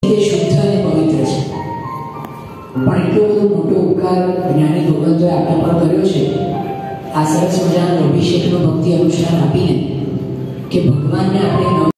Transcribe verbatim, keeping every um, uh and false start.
તે શુદ્ધ અને પવિત્ર છે, પણ એટલો બધો મોટો ઉપકાર જ્ઞાની ભગવંતોએ આપણા પર કર્યો છે આ સરસ મજાનો અભિષેકનો ભક્તિ અનુષ્ઠાન આપીને કે ભગવાનને આપણે